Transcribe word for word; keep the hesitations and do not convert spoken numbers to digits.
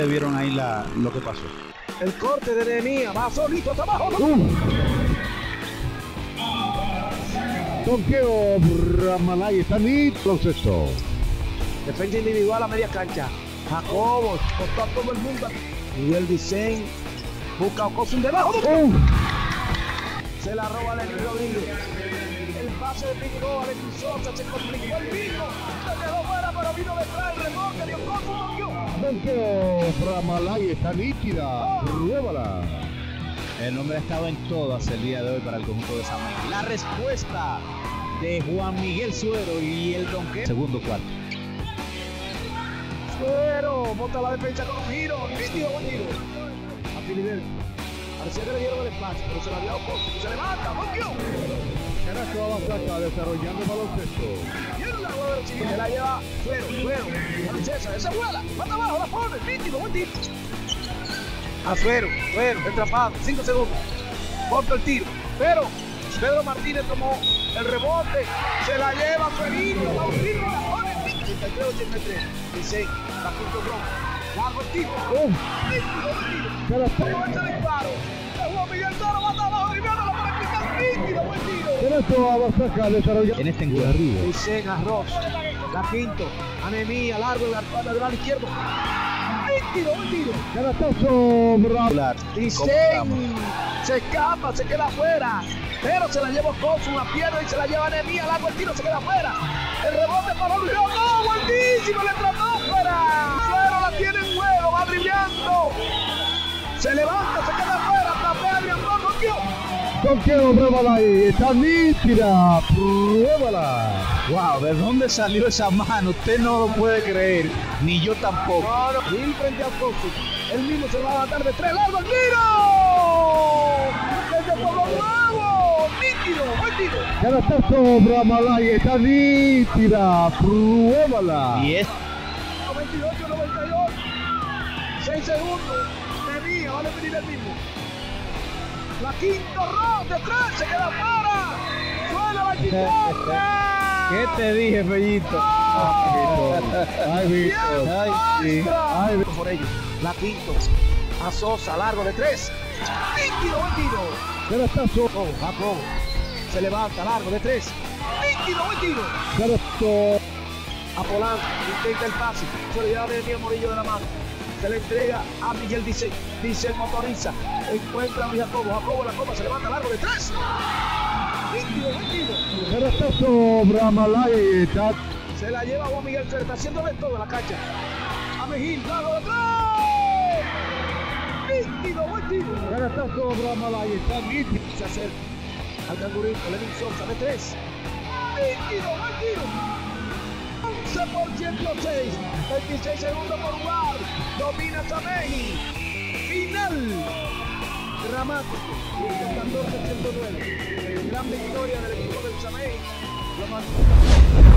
ustedes vieron ahí la, lo que pasó. El corte de Nehemías, va solito hasta abajo. Uh. Toqueo Ramalay, está listo esto. Defensa individual a media cancha. Jacobo, cortó a todo el mundo. Y el diseño busca a Ocosun debajo. Uh. Se la roba Lenín Rodríguez. El pase de Pico, Alexis Sosa se complicó el pico. Se quedó fuera, pero vino detrás el rebote de Ocosun. Toqueo Ramalay, está nítida. Pruébala. El hombre ha estado en todas el día de hoy para el conjunto de Samey. La respuesta de Juan Miguel Suero y el donqueo. Segundo cuarto. Suero, monta la defensa con un giro. Nítido, buen giro. A Filiberto. Parecía que le dieron el espacio, pero se la dio a Ocosun. Se levanta, buen giro. Carajo Abasaka desarrollando el baloncesto. Viene la jugadora civil, se la lleva Suero, Suero. A César, esa vuela. Mata abajo, la pone. Nítido, buen tiro. A Suero, Suero, entrapado, cinco segundos. Corta el tiro. Pero Pedro Martínez tomó el rebote. Se la lleva Suerito. Va un tiro, la pone. treinta y tres ochenta y tres. dieciséis. La punto bronca. Largo el tiro. Uh. Nítido, buen tiro. Carajo. Ese disparo. De Juan Miguel Toro, mata abajo, driblando la para picar. Nítido, buen tiro. Carajo Abasaka desarrollando. En este encuentro. Dicen Arroz. La quinto. Anemía, largo, el lateral izquierdo. Nítido, buen tiro. Carajo Bravo. Dicen, se escapa, se queda afuera, pero se la lleva Ocosun, la pierde y se la lleva Nehemías, largo el tiro, se queda afuera. El rebote para Luis, ¡no! ¡Buenísimo! ¡Le trató fuera! Suero la tiene en juego, va brillando. Se levanta, se queda afuera, tapea Adrián Rojo, tío. Toqueo Ramalay, está nítida. Pruébala. Wow, ¿de dónde salió esa mano? Usted no lo puede creer, ni yo tampoco. No, no, Gil frente a Ocosun. Él mismo se va a matar de tres, largo el tiro. Desde Pueblo Nuevo, nítido, buen tiro. Carajo Ramalay, está nítida. Pruébala. Y es noventa y ocho noventa y ocho. seis segundos. Nehemías, vale venir el mismo. La quinto round de tres, se queda fuera. Suena la guitarra. ¿Qué te dije, Fellito? Ay, Víctor. Ay, sí. Ay, Por ello, la quinto. A Sosa, largo de tres. Nítido, buen tiro. Carajo. Oh, Jacobo. Se levanta, largo de tres. Nítido, buen tiro. Carajo. A Polanco, intenta el pase. Se le lleva a Nehemías Morillo de la mano. Se le entrega a Miguel Dice. Dice motoriza. Encuentra a Luis Jacobo. Jacobo la copa, se levanta, largo de tres. Nítido, buen tiro. Carajo Ramalay, está. Se la lleva Juan Miguel Suero, está haciendo de todo en la cancha. A Mejil, largo de tres. Nítido, buen tiro. Carajo Ramalay, está nítida. Se acerca al cangurito, Lenín Sosa de tres. Nítido, buen tiro. once por ciento seis. veintiséis segundos por jugar. Domina Samey. Final. Dramático. catorce ciento nueve. Gran victoria del equipo del Samey. Lo más...